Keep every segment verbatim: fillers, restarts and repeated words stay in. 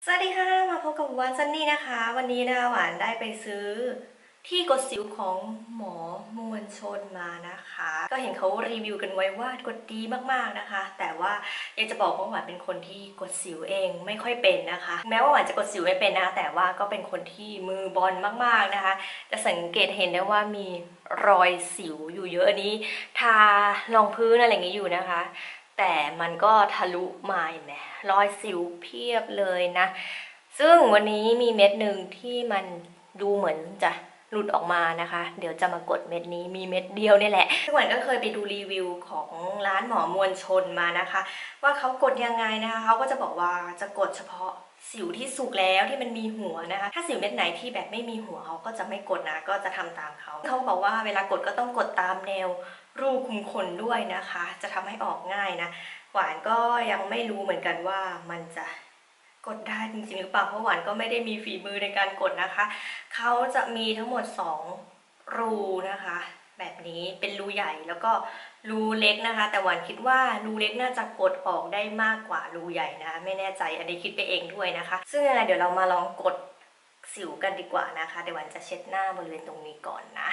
สวัสดีค่ะมาพบกับหวานซันนี่นะคะวันนี้นะหวานได้ไปซื้อที่กดสิวของหมอมวลชนมานะคะก็เห็นเขารีวิวกันไว้ว่ากดดีมากๆนะคะแต่ว่าอยากจะบอกว่าหวานเป็นคนที่กดสิวเองไม่ค่อยเป็นนะคะแม้ว่าหวานจะกดสิวไม่เป็นนะแต่ว่าก็เป็นคนที่มือบอลมากๆนะคะจะสังเกตเห็นได้ว่ามีรอยสิวอยู่เยอะอันนี้ทารองพื้นอะไรอย่างนี้อยู่นะคะแต่มันก็ทะลุมาเห็นไหมรอยสิวเพียบเลยนะซึ่งวันนี้มีเม็ดหนึ่งที่มันดูเหมือนจะหลุดออกมานะคะเดี๋ยวจะมากดเม็ดนี้มีเม็ดเดียวนี่แหละซึ่งวันก็เคยไปดูรีวิวของร้านหมอมวลชนมานะคะว่าเขากดยังไงนะคะเขาก็จะบอกว่าจะกดเฉพาะสิวที่สุกแล้วที่มันมีหัวนะคะถ้าสิวเม็ดไหนที่แบบไม่มีหัวเขาก็จะไม่กดนะก็จะทำตามเขาเขาบอกว่าเวลากดก็ต้องกดตามแนวรูขุมขนด้วยนะคะจะทำให้ออกง่ายนะหวานก็ยังไม่รู้เหมือนกันว่ามันจะกดได้จริงๆหรือเปล่าเพราะหวานก็ไม่ได้มีฝีมือในการกดนะคะเขาจะมีทั้งหมดสองรูนะคะแบบนี้เป็นรูใหญ่แล้วก็รูเล็กนะคะแต่หวานคิดว่ารูเล็กน่าจะกดออกได้มากกว่ารูใหญ่นะไม่แน่ใจอันนี้คิดไปเองด้วยนะคะซึ่งยังไงเดี๋ยวเรามาลองกดสิวกันดีกว่านะคะเดี๋ยวหวานจะเช็ดหน้าบริเวณตรงนี้ก่อนนะ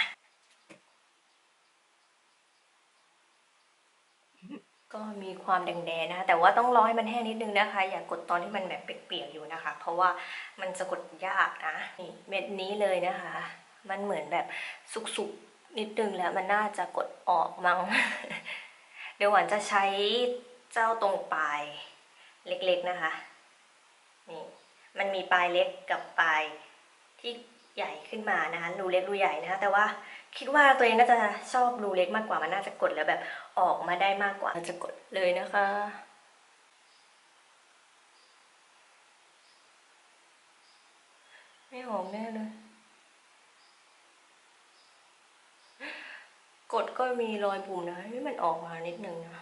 ก็มีความแดงๆนะคะแต่ว่าต้องรอให้มันแห้งนิดนึงนะคะอย่ากดตอนที่มันแบบเปียกๆอยู่นะคะเพราะว่ามันจะกดยากนะนี่เม็ดนี้เลยนะคะมันเหมือนแบบสุกๆนิดนึงแล้วมันน่าจะกดออกมั้ง เดี๋ยวหวานจะใช้เจ้าตรงปลายเล็กๆนะคะนี่มันมีปลายเล็กกับปลายที่ใหญ่ขึ้นมานะคะรูเล็กรูใหญ่นะคะแต่ว่าคิดว่าตัวเองน่าจะชอบรูเล็กมากกว่ามันน่าจะกดแล้วแบบออกมาได้มากกว่าจะกดเลยนะคะไม่หอมแน่เลยกดก็มีรอยบุ๋มนะนี่มันออกมานิดนึงนะ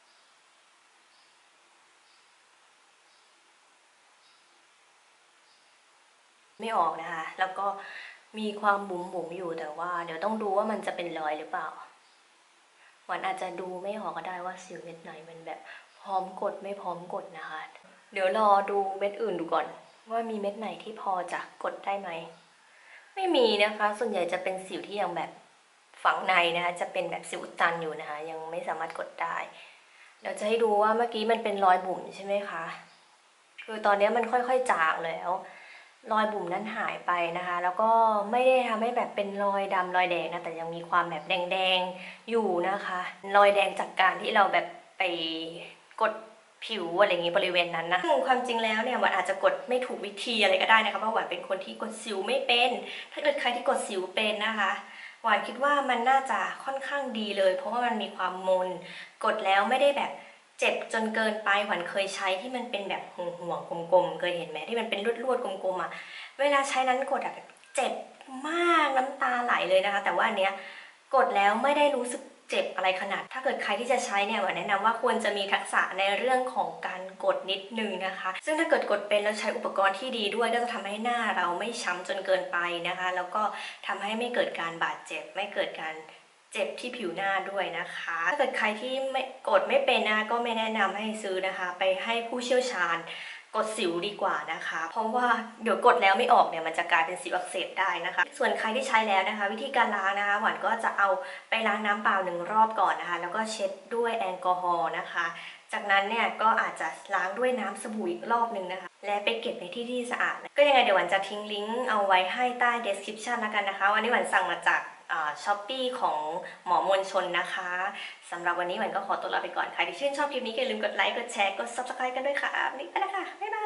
ไม่ออกนะคะแล้วก็มีความบุ๋มบุ๋มอยู่แต่ว่าเดี๋ยวต้องดูว่ามันจะเป็นรอยหรือเปล่าหวานอาจจะดูไม่ออกก็ได้ว่าสิวเม็ดไหนมันแบบพร้อมกดไม่พร้อมกดนะคะเดี๋ยวรอดูเม็ดอื่นดูก่อนว่ามีเม็ดไหนที่พอจะกดได้ไหมไม่มีนะคะส่วนใหญ่จะเป็นสิวที่ยังแบบฝังในนะคะจะเป็นแบบสิวตันอยู่นะคะยังไม่สามารถกดได้เดี๋ยวจะให้ดูว่าเมื่อกี้มันเป็นรอยบุ๋มใช่ไหมคะคือตอนนี้มันค่อยๆจางแล้วรอยบุ๋มนั้นหายไปนะคะแล้วก็ไม่ได้ทำให้แบบเป็นรอยดำรอยแดงนะแต่ยังมีความแบบแดงๆอยู่นะคะรอยแดงจากการที่เราแบบไปกดผิวอะไรอย่างนี้บริเวณนั้นนะซึ่งความจริงแล้วเนี่ยหวานอาจจะกดไม่ถูกวิธีอะไรก็ได้นะคะเพราะหวานเป็นคนที่กดสิวไม่เป็นถ้าเกิดใครที่กดสิวเป็นนะคะหวานคิดว่ามันน่าจะค่อนข้างดีเลยเพราะว่ามันมีความมนกดแล้วไม่ได้แบบเจ็บจนเกินไปหวานเคยใช้ที่มันเป็นแบบห่วงๆกลมๆเคยเห็นไหมที่มันเป็นลวดๆกลมๆอ่ะเวลาใช้นั้นกดแบบเจ็บมากน้ำตาไหลเลยนะคะแต่ว่าอันเนี้ยกดแล้วไม่ได้รู้สึกเจ็บอะไรขนาดถ้าเกิดใครที่จะใช้เนี่ยหวานแนะนำว่าควรจะมีทักษะในเรื่องของการกดนิดนึงนะคะซึ่งถ้าเกิดกดเป็นแล้วใช้อุปกรณ์ที่ดีด้วยก็จะทำให้หน้าเราไม่ช้ำจนเกินไปนะคะแล้วก็ทำให้ไม่เกิดการบาดเจ็บไม่เกิดการเจ็บที่ผิวหน้าด้วยนะคะถ้าเกิดใครที่ไม่กดไม่เป็นนะก็ไม่แนะนำให้ซื้อนะคะไปให้ผู้เชี่ยวชาญกดสิวดีกว่านะคะเพราะว่าเดี๋ยวกดแล้วไม่ออกเนี่ยมันจะกลายเป็นสิวอักเสบได้นะคะส่วนใครที่ใช้แล้วนะคะวิธีการล้างนะคะหวานก็จะเอาไปล้างน้ำเปล่าหนึ่งรอบก่อนนะคะแล้วก็เช็ดด้วยแอลกอฮอล์นะคะจากนั้นเนี่ยก็อาจจะล้างด้วยน้ำสบู่อีกรอบหนึ่งนะคะและไปเก็บในที่ที่สะอาดก็ยังไงเดี๋ยวหวานจะทิ้งลิงก์เอาไว้ให้ใต้ description แล้วกันนะคะวันนี้หวานสั่งมาจากช้อปปี้ของหมอมวลชนนะคะสำหรับวันนี้หวานก็ขอตัวลาไปก่อนใครที่ชื่นชอบคลิปนี้อย่าลืมกดไลค์กดแชร์กด ซับสไครบ์ กันด้วยค่ะนี่ไปแล้วค่ะบ๊ายบาย